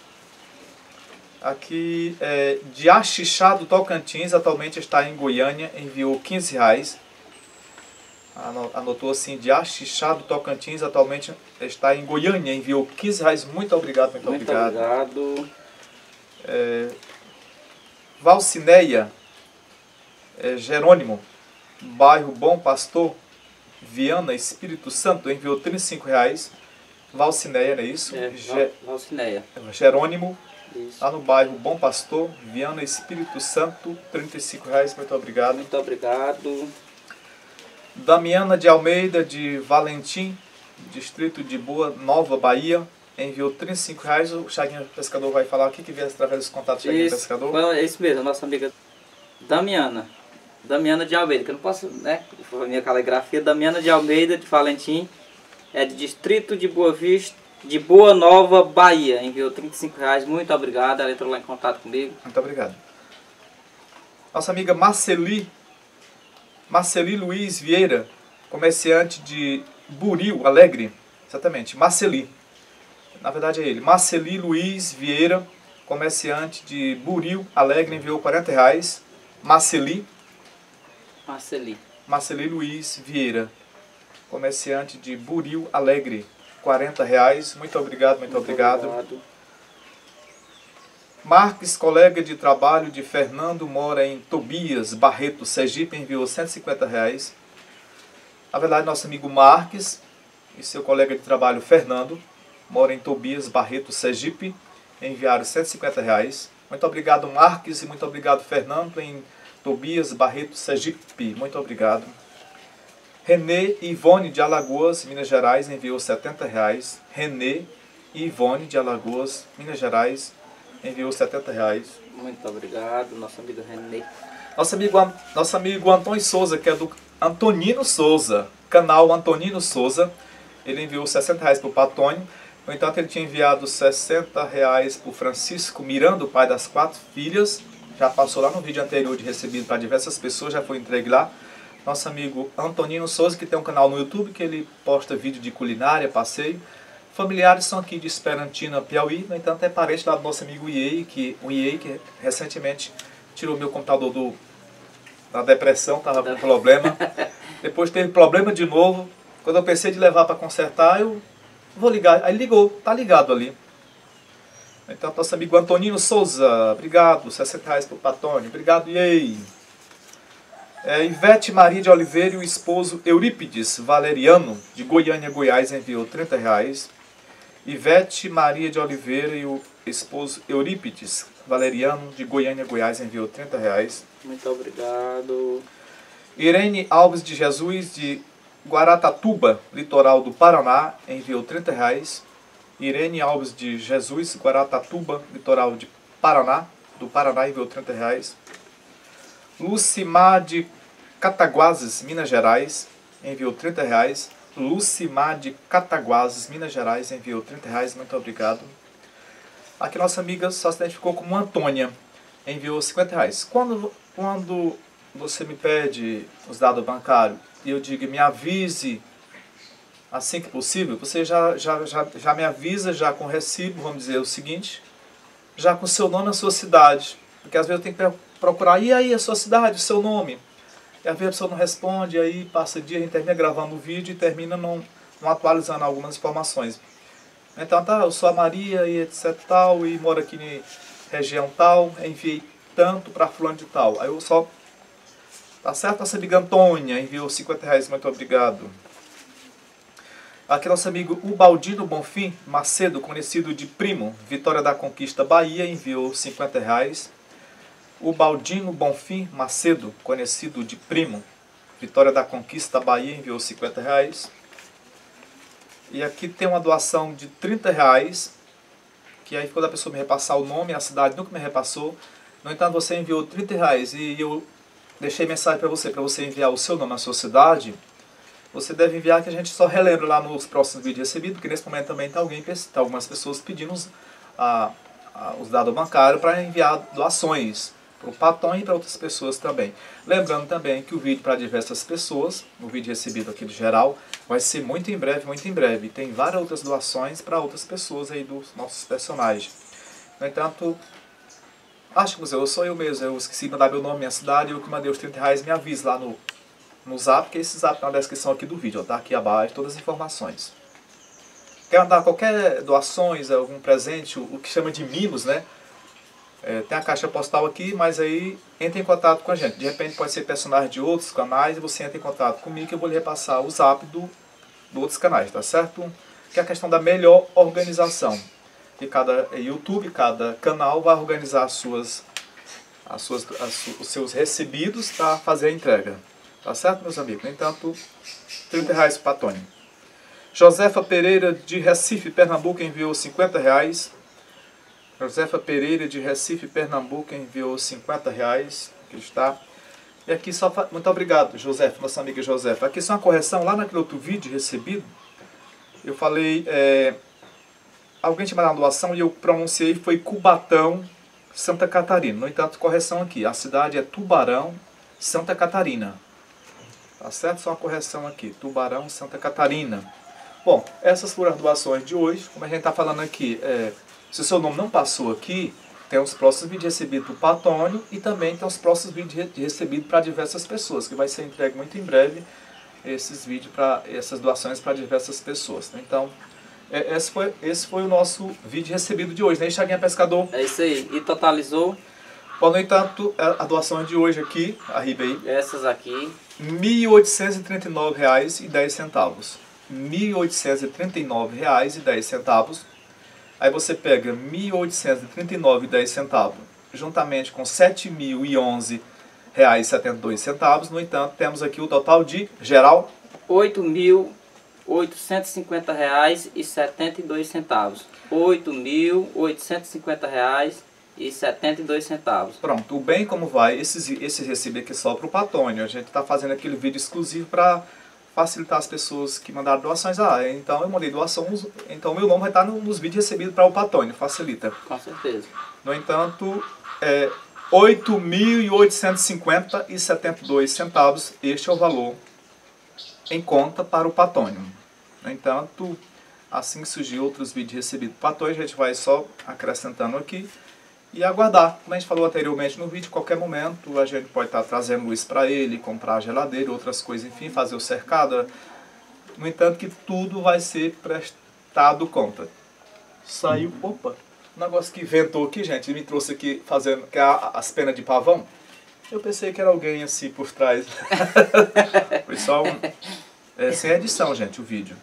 A: Aqui, é, de Axixá do Tocantins, atualmente está em Goiânia, enviou quinze reais. Anotou assim, de Axixá do Tocantins, atualmente está em Goiânia, enviou quinze reais. Muito obrigado, muito,
B: Muito
A: obrigado.
B: obrigado.
A: É, Valcineia é, Jerônimo, bairro Bom Pastor, Viana, Espírito Santo, enviou trinta e cinco reais. Valcineia, não é isso?
B: É,
A: Ge
B: Valcineia.
A: Jerônimo,
B: Isso.
A: lá no bairro Bom Pastor, Viana, Espírito Santo, trinta e cinco reais, muito obrigado.
B: Muito obrigado.
A: Damiana de Almeida, de Valentim, distrito de Boa Nova, Bahia, enviou trinta e cinco reais. O Chaguinha Pescador vai falar o que que vem através dos contatos do Chaguinha
B: Isso,
A: Pescador.
B: foi- é isso mesmo, a nossa amiga Damiana. Damiana de Almeida, que eu não posso, né? Foi a minha caligrafia. Damiana de Almeida, de Valentim, é de distrito de Boa Vista, de Boa Nova, Bahia. Enviou trinta e cinco reais, muito obrigado. Ela entrou lá em contato comigo.
A: Muito obrigado. Nossa amiga Marceli, Marceli Luiz Vieira, comerciante de Buril Alegre, exatamente, Marceli, na verdade é ele, Marceli Luiz Vieira, comerciante de Buril Alegre, enviou quarenta reais. Marceli,
B: Marceli.
A: Marceli Luiz Vieira, comerciante de Buril Alegre, quarenta reais. Muito obrigado, muito, obrigado. Marques, colega de trabalho de Fernando, mora em Tobias, Barreto, Sergipe, enviou cento e cinquenta reais. Na verdade, nosso amigo Marques e seu colega de trabalho Fernando, mora em Tobias, Barreto, Sergipe, enviaram cento e cinquenta reais. Muito obrigado, Marques, e muito obrigado, Fernando, em Tobias, Barreto, Sergipe. Muito obrigado. Renê e Ivone de Alagoas, Minas Gerais, enviou setenta reais. Renê e Ivone de Alagoas, Minas Gerais, enviou setenta reais.
B: Muito obrigado, nosso amigo René.
A: Nosso amigo, nosso amigo Antônio Souza, que é do Antonino Souza. canal Antonino Souza. Ele enviou sessenta reais para o Patônio. No entanto, ele tinha enviado sessenta reais para o Francisco Miranda, o pai das quatro filhas. Já passou lá no vídeo anterior de recebido para diversas pessoas, já foi entregue lá. Nosso amigo Antonino Souza, que tem um canal no YouTube, que ele posta vídeo de culinária, passeio. Familiares são aqui de Esperantina, Piauí. No entanto, é parente lá do nosso amigo Iei, que, o Iei, que recentemente tirou meu computador do, da depressão, estava com problema. Depois teve problema de novo. Quando eu pensei de levar para consertar, eu vou ligar. Aí ligou, tá ligado ali. Então, nosso amigo Antonino Souza, obrigado. sessenta reais para o Patônio. Obrigado, Iei. É, Ivete Maria de Oliveira e o esposo Eurípides Valeriano, de Goiânia, Goiás, enviou trinta reais. Ivete Maria de Oliveira e o esposo Eurípides Valeriano, de Goiânia, Goiás, enviou trinta reais.
B: Muito obrigado.
A: Irene Alves de Jesus, de Guaratatuba, litoral do Paraná, enviou trinta reais. Irene Alves de Jesus, Guaratatuba, litoral de Paraná, do Paraná, enviou trinta reais. Lucimar de Cataguases, Minas Gerais, enviou trinta reais. Lucimar de Cataguases, Minas Gerais, enviou trinta reais, muito obrigado. Aqui nossa amiga só se identificou como Antônia, enviou cinquenta reais. Quando, quando você me pede os dados bancários e eu digo me avise assim que possível, você já, já, já, já me avisa já com recibo, vamos dizer o seguinte, já com seu nome e a sua cidade. Porque às vezes eu tenho que procurar, e aí a sua cidade, o seu nome? E às vezes a pessoa não responde, aí passa dia, a gente termina gravando o vídeo e termina não, não atualizando algumas informações. Então tá, eu sou a Maria e etc tal, e moro aqui em região tal, enviei tanto para fulano de tal. Aí eu só, tá certo? Nossa amiga Antônia enviou cinquenta reais, muito obrigado. Aqui nosso amigo Ubaldino Bonfim Macedo, conhecido de Primo, Vitória da Conquista, Bahia, enviou cinquenta reais. O Baldino Bonfim Macedo, conhecido de Primo, Vitória da Conquista, Bahia, enviou cinquenta reais. E aqui tem uma doação de trinta reais, que aí quando a pessoa me repassar o nome, a cidade nunca me repassou. No entanto, você enviou trinta reais e eu deixei mensagem para você, para você enviar o seu nome, a sua cidade. Você deve enviar, que a gente só relembra lá nos próximos vídeos recebidos, porque nesse momento também está alguém, tá algumas pessoas pedindo os, a, a, os dados bancários para enviar doações para o Patônio e para outras pessoas também. Lembrando também que o vídeo para diversas pessoas, o vídeo recebido aqui do geral, vai ser muito em breve, muito em breve. Tem várias outras doações para outras pessoas aí dos nossos personagens. No entanto, acho que você, eu sou eu mesmo, eu esqueci de mandar meu nome, minha cidade, eu que mandei os trinta reais, me avise lá no, no zap, que esse zap está na descrição aqui do vídeo, ó, tá aqui abaixo, todas as informações. Quer mandar qualquer doações, algum presente, o, o que chama de mimos, né? É, tem a caixa postal aqui, mas aí entra em contato com a gente. De repente pode ser personagem de outros canais e você entra em contato comigo que eu vou lhe repassar o zap do, do outros canais, tá certo? Que é a questão da melhor organização. E cada YouTube, cada canal vai organizar as suas, as suas, as, os seus recebidos para fazer a entrega. Tá certo, meus amigos? No entanto, trinta reais para Tony. Josefa Pereira de Recife, Pernambuco, enviou cinquenta reais. Josefa Pereira de Recife, Pernambuco, enviou cinquenta reais. Aqui está. E aqui só... Muito obrigado, Josefa, nossa amiga Josefa. Aqui só uma correção. Lá naquele outro vídeo recebido, eu falei... É, alguém tinha mandado uma doação e eu pronunciei, foi Cubatão, Santa Catarina. No entanto, correção aqui. A cidade é Tubarão, Santa Catarina. Tá certo? Só uma correção aqui. Tubarão, Santa Catarina. Bom, essas foram as doações de hoje. Como a gente está falando aqui... É, se o seu nome não passou aqui, tem os próximos vídeos recebidos para o Patônio e também tem os próximos vídeos recebidos para diversas pessoas, que vai ser entregue muito em breve esses vídeos, para essas doações para diversas pessoas. Então, é, esse, foi, esse foi o nosso vídeo recebido de hoje, né, Chaguinha Pescador?
B: É isso aí. E totalizou?
A: Bom, no entanto, a doação de hoje aqui, arriba aí.
B: Essas aqui.
A: mil oitocentos e trinta e nove reais e dez centavos. mil oitocentos e trinta e nove reais e dez centavos. Aí você pega mil oitocentos e trinta e nove reais e dez centavos, juntamente com sete mil e onze reais e setenta e dois centavos. No entanto, temos aqui o total de geral
B: oito mil oitocentos e cinquenta reais e setenta e dois centavos. oito mil oitocentos e cinquenta reais e setenta e dois centavos.
A: Pronto, o bem como vai, esses, esse recibo aqui só para o Patônio. A gente está fazendo aquele vídeo exclusivo para facilitar as pessoas que mandaram doações. Ah, então eu mandei doação, então meu nome vai estar nos vídeos recebidos para o Patônio, facilita.
B: Com certeza.
A: No entanto, é oito mil oitocentos e cinquenta reais e setenta e dois centavos, este é o valor em conta para o Patônio. No entanto, assim que surgir outros vídeos recebidos do Patônio, a gente vai só acrescentando aqui e aguardar. Como a gente falou anteriormente no vídeo, qualquer momento a gente pode estar trazendo luz para ele, comprar geladeira, outras coisas, enfim, fazer o cercado. No entanto, que tudo vai ser prestado conta. Saiu, opa, um negócio que ventou aqui, gente, ele me trouxe aqui fazendo que é as penas de pavão. Eu pensei que era alguém assim por trás. Foi só um... É, sem edição, gente, o vídeo.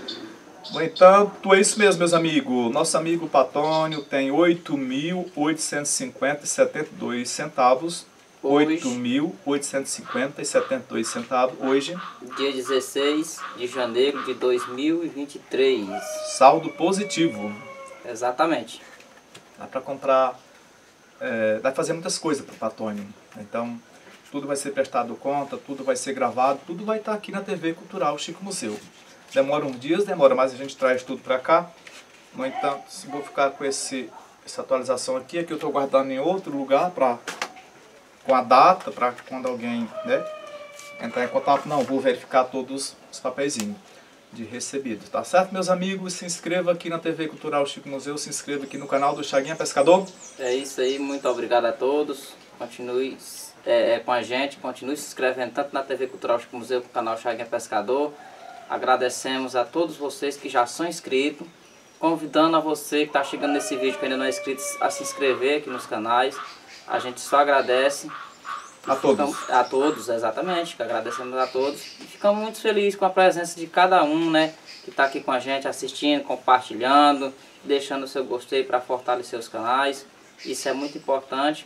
A: No entanto, é isso mesmo, meus amigos. Nosso amigo Patônio tem oito mil oitocentos e cinquenta reais e setenta e dois centavos. oito mil oitocentos e cinquenta reais e setenta e dois centavos hoje.
B: Dia dezesseis de janeiro de dois mil e vinte e três.
A: Saldo positivo.
B: Exatamente.
A: Dá para comprar, é, dá para fazer muitas coisas para o Patônio. Então, tudo vai ser prestado conta, tudo vai ser gravado, tudo vai estar aqui na T V Cultural Chico Museu. Demora uns dias, demora, mas a gente traz tudo para cá. No entanto, vou ficar com esse, essa atualização aqui, aqui eu estou guardando em outro lugar, pra, com a data, para quando alguém, né, entrar em contato. Não, vou verificar todos os papeizinhos de recebido, tá certo, meus amigos? Se inscreva aqui na T V Cultural Chico Museu, se inscreva aqui no canal do Chaguinha Pescador.
B: É isso aí, muito obrigado a todos. Continue é, é, com a gente, continue se inscrevendo tanto na T V Cultural Chico Museu como no canal Chaguinha Pescador. Agradecemos a todos vocês que já são inscritos, convidando a você que está chegando nesse vídeo que ainda não é inscrito a se inscrever aqui nos canais. A gente só agradece.
A: A todos.
B: Ficamos, a todos, exatamente. Agradecemos a todos. E ficamos muito felizes com a presença de cada um, né? Que está aqui com a gente, assistindo, compartilhando, deixando o seu gostei para fortalecer os canais. Isso é muito importante.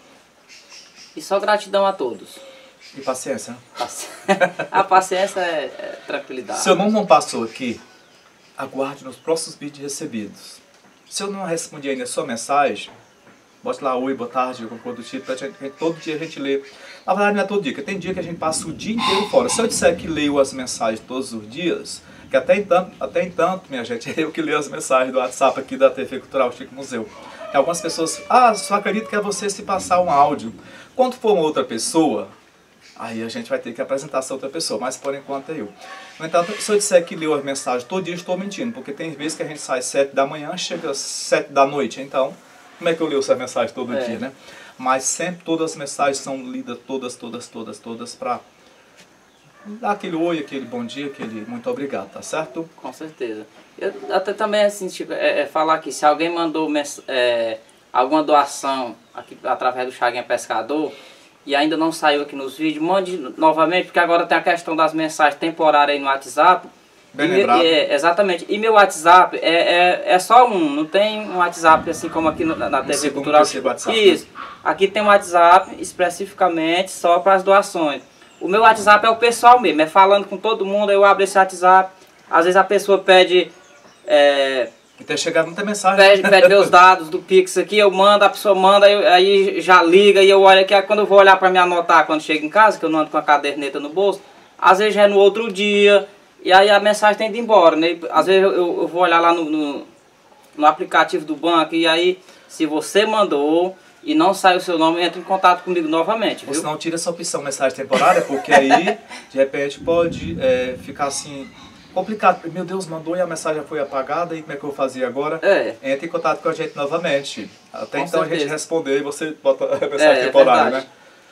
B: E só gratidão a todos.
A: E paciência, né?
B: Paci... A paciência é, é tranquilidade.
A: Seu nome não passou aqui, aguarde nos próximos vídeos recebidos. Se eu não respondi ainda a sua mensagem, bote lá oi, boa tarde, alguma coisa do tipo, todo dia a gente lê. Na verdade não é todo dia, porque tem dia que a gente passa o dia inteiro fora. Se eu disser que leio as mensagens todos os dias, que até então, até então, minha gente, é eu que leio as mensagens do WhatsApp aqui da T V Cultural Chico Museu. E algumas pessoas, ah, só acredito que é você se passar um áudio. Quando for uma outra pessoa, aí a gente vai ter que apresentar essa outra pessoa, mas por enquanto é eu. No entanto, se eu disser que leu as mensagens todo dia, estou mentindo, porque tem vezes que a gente sai sete da manhã, chega às sete da noite, então, como é que eu leio essa mensagem todo
B: é.
A: dia, né? Mas sempre todas as mensagens são lidas, todas, todas, todas, todas, para dar aquele oi, aquele bom dia, aquele muito obrigado, tá certo?
B: Com certeza. Eu, até também, assim, tipo, é, é falar que se alguém mandou é, alguma doação aqui através do Chaguinha Pescador, e ainda não saiu aqui nos vídeos, mande novamente, porque agora tem a questão das mensagens temporárias aí no WhatsApp.
A: Bem
B: e
A: lembrado.
B: Me, é, exatamente. E meu WhatsApp é, é, é só um, não tem um WhatsApp assim como aqui no, na, na T V Cultural.
A: WhatsApp,
B: isso. Aqui tem um WhatsApp especificamente só para as doações. O meu WhatsApp é o pessoal mesmo, é falando com todo mundo, eu abro esse WhatsApp. Às vezes a pessoa pede... É,
A: E tem chegado muita mensagem.
B: Pede, pede meus dados do Pix aqui, eu mando, a pessoa manda, aí, aí já liga e eu olho aqui, quando eu vou olhar para me anotar quando chego em casa, que eu não ando com a caderneta no bolso, às vezes já é no outro dia, e aí a mensagem tem de ir embora, né? Às vezes eu, eu vou olhar lá no, no, no aplicativo do banco e aí, se você mandou e não sai o seu nome, entra em contato comigo novamente,
A: Ou
B: viu?
A: senão tira essa opção mensagem temporária, porque aí, de repente, pode é, ficar assim... complicado. Meu Deus, mandou e a mensagem já foi apagada, e como é que eu vou fazer agora?
B: É.
A: Entre em contato com a gente novamente. Até
B: Com
A: então
B: certeza.
A: a gente responder e você bota a mensagem
B: É,
A: temporária,
B: é
A: né?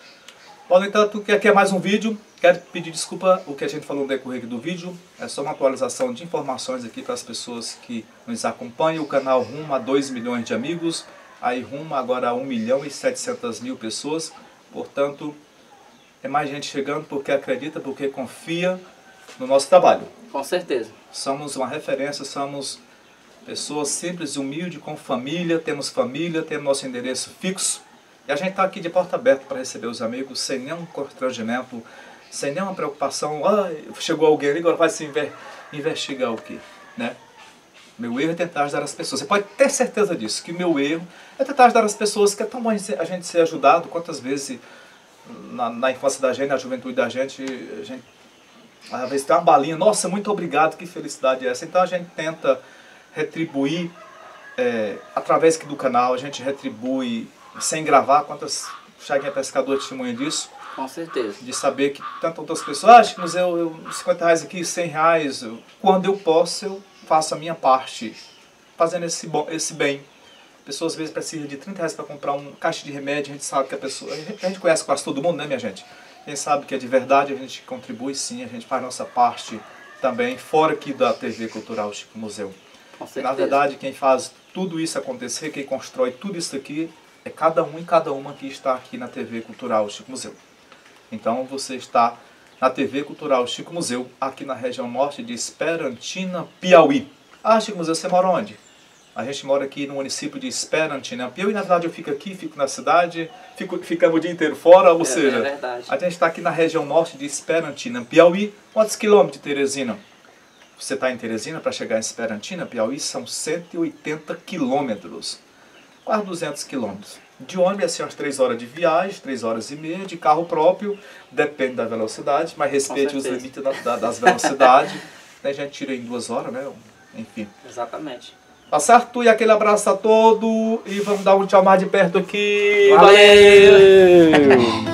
A: Bom, então, aqui é mais um vídeo. Quero pedir desculpa o que a gente falou no decorrer do vídeo. É só uma atualização de informações aqui para as pessoas que nos acompanham. O canal rumo a dois milhões de amigos. Aí rumo agora a um milhão e setecentas mil pessoas. Portanto, é mais gente chegando porque acredita, porque confia no nosso trabalho.
B: Com certeza.
A: Somos uma referência, somos pessoas simples, humildes, com família, temos família, temos nosso endereço fixo. E a gente está aqui de porta aberta para receber os amigos, sem nenhum constrangimento, sem nenhuma preocupação. Ah, chegou alguém ali, agora vai se investigar o quê? Né? Meu erro é tentar ajudar as pessoas. Você pode ter certeza disso, que meu erro é tentar ajudar as pessoas, que é tão bom a gente ser ajudado. Quantas vezes na, na infância da gente, na juventude da gente, a gente Às vezes tem uma balinha, nossa, muito obrigado, que felicidade é essa. Então a gente tenta retribuir, é, através aqui do canal, a gente retribui sem gravar. Quantas Chaguinha Pescador testemunha disso?
B: Com certeza.
A: De saber que tantas outras pessoas, ah, Chico, eu, eu, cinquenta reais aqui, cem reais, eu, quando eu posso eu faço a minha parte, fazendo esse, bom, esse bem. Pessoas às vezes precisam de trinta reais para comprar um caixa de remédio, a gente sabe que a pessoa, a gente, a gente conhece quase todo mundo, né, minha gente? Quem sabe que é de verdade, a gente contribui sim, a gente faz a nossa parte também, fora aqui da T V Cultural Chico Museu.
B: Com certeza.
A: Na verdade, quem faz tudo isso acontecer, quem constrói tudo isso aqui, é cada um e cada uma que está aqui na T V Cultural Chico Museu. Então você está na T V Cultural Chico Museu, aqui na região norte de Esperantina, Piauí. Ah, Chico Museu, você mora onde? A gente mora aqui no município de Esperantina, Piauí. Na verdade eu fico aqui, fico na cidade, fico, ficamos o dia inteiro fora, ou
B: é,
A: seja,
B: é verdade.
A: A gente está aqui na região norte de Esperantina, Piauí. Quantos quilômetros de Teresina? Você está em Teresina para chegar em Esperantina, Piauí, são cento e oitenta quilômetros, quase duzentos quilômetros. De ônibus, assim, umas três horas de viagem, três horas e meia, de carro próprio, depende da velocidade, mas respeite os limites da, da, das velocidades. A gente tira em duas horas, né? Enfim.
B: Exatamente.
A: Tá certo? E aquele abraço a todo e vamos dar um tchau mais de perto aqui.
B: Valeu!